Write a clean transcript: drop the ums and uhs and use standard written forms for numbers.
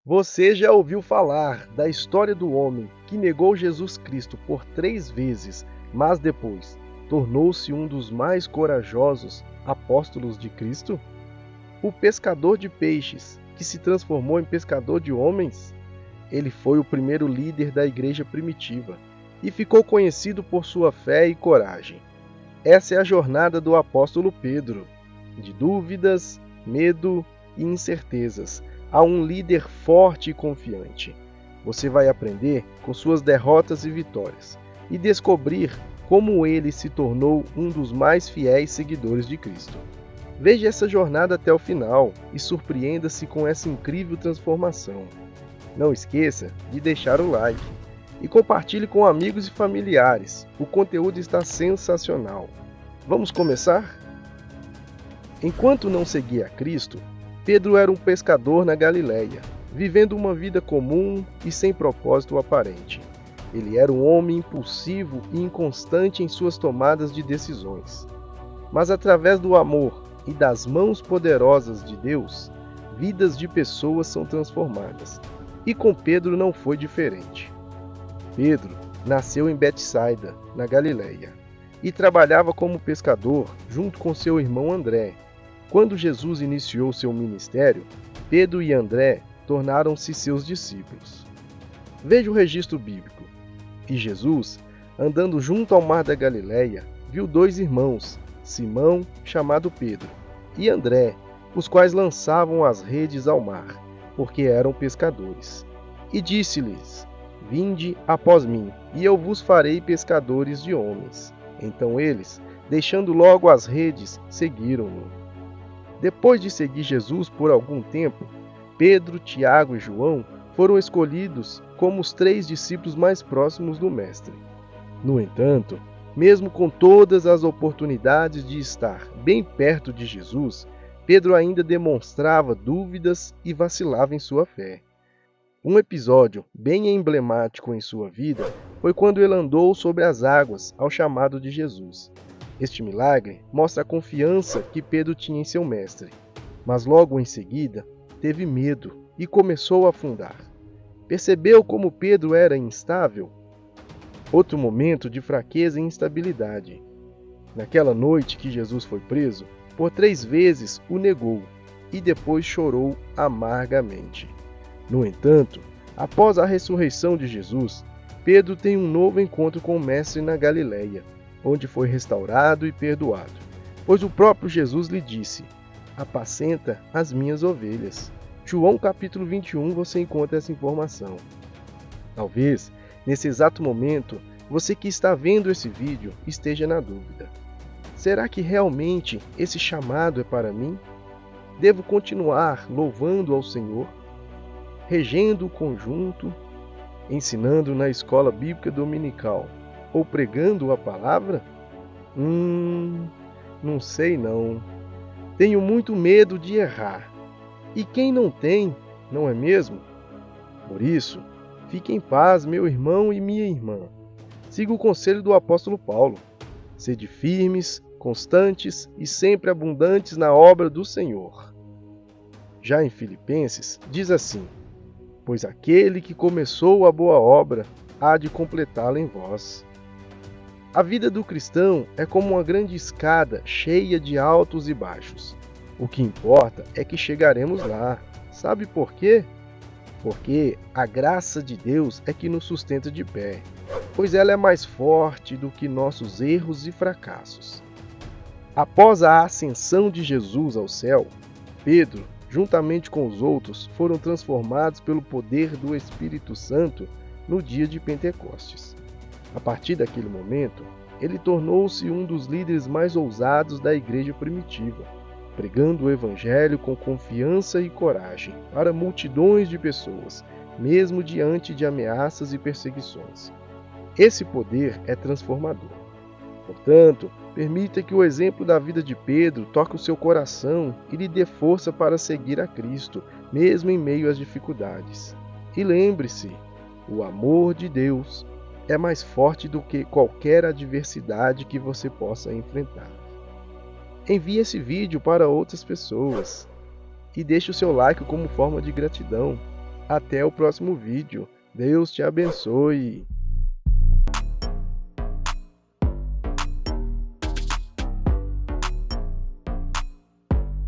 Você já ouviu falar da história do homem que negou Jesus Cristo por 3 vezes, mas depois tornou-se um dos mais corajosos apóstolos de Cristo? O pescador de peixes, que se transformou em pescador de homens? Ele foi o primeiro líder da igreja primitiva e ficou conhecido por sua fé e coragem. Essa é a jornada do apóstolo Pedro, de dúvidas, medo e incertezas, a um líder forte e confiante. Você vai aprender com suas derrotas e vitórias e descobrir como ele se tornou um dos mais fiéis seguidores de Cristo. Veja essa jornada até o final e surpreenda-se com essa incrível transformação. Não esqueça de deixar o like e compartilhe com amigos e familiares. O conteúdo está sensacional. Vamos começar? Enquanto não seguia a Cristo, Pedro era um pescador na Galileia, vivendo uma vida comum e sem propósito aparente. Ele era um homem impulsivo e inconstante em suas tomadas de decisões. Mas através do amor e das mãos poderosas de Deus, vidas de pessoas são transformadas. E com Pedro não foi diferente. Pedro nasceu em Betsaida, na Galileia, e trabalhava como pescador junto com seu irmão André. Quando Jesus iniciou seu ministério, Pedro e André tornaram-se seus discípulos. Veja o registro bíblico. E Jesus, andando junto ao mar da Galileia, viu 2 irmãos, Simão, chamado Pedro, e André, os quais lançavam as redes ao mar, porque eram pescadores. E disse-lhes: Vinde após mim, e eu vos farei pescadores de homens. Então eles, deixando logo as redes, seguiram-no. Depois de seguir Jesus por algum tempo, Pedro, Tiago e João foram escolhidos como os 3 discípulos mais próximos do Mestre. No entanto, mesmo com todas as oportunidades de estar bem perto de Jesus, Pedro ainda demonstrava dúvidas e vacilava em sua fé. Um episódio bem emblemático em sua vida foi quando ele andou sobre as águas ao chamado de Jesus. Este milagre mostra a confiança que Pedro tinha em seu mestre, mas logo em seguida teve medo e começou a afundar. Percebeu como Pedro era instável? Outro momento de fraqueza e instabilidade. Naquela noite que Jesus foi preso, por 3 vezes o negou e depois chorou amargamente. No entanto, após a ressurreição de Jesus, Pedro tem um novo encontro com o Mestre na Galileia, onde foi restaurado e perdoado, pois o próprio Jesus lhe disse: Apacenta as minhas ovelhas. João capítulo 21 você encontra essa informação. Talvez, nesse exato momento, você que está vendo esse vídeo esteja na dúvida. Será que realmente esse chamado é para mim? Devo continuar louvando ao Senhor, regendo o conjunto, ensinando na escola bíblica dominical ou pregando a palavra? Não sei não. Tenho muito medo de errar. E quem não tem, não é mesmo? Por isso, fique em paz, meu irmão e minha irmã. Siga o conselho do apóstolo Paulo. Sede firmes, constantes e sempre abundantes na obra do Senhor. Já em Filipenses, diz assim: Pois aquele que começou a boa obra há de completá-la em vós. A vida do cristão é como uma grande escada cheia de altos e baixos. O que importa é que chegaremos lá. Sabe por quê? Porque a graça de Deus é que nos sustenta de pé, pois ela é mais forte do que nossos erros e fracassos. Após a ascensão de Jesus ao céu, Pedro, juntamente com os outros, foram transformados pelo poder do Espírito Santo no dia de Pentecostes. A partir daquele momento, ele tornou-se um dos líderes mais ousados da igreja primitiva, pregando o Evangelho com confiança e coragem para multidões de pessoas, mesmo diante de ameaças e perseguições. Esse poder é transformador. Portanto, permita que o exemplo da vida de Pedro toque o seu coração e lhe dê força para seguir a Cristo, mesmo em meio às dificuldades. E lembre-se, o amor de Deus é mais forte do que qualquer adversidade que você possa enfrentar. Envie esse vídeo para outras pessoas e deixe o seu like como forma de gratidão. Até o próximo vídeo. Deus te abençoe.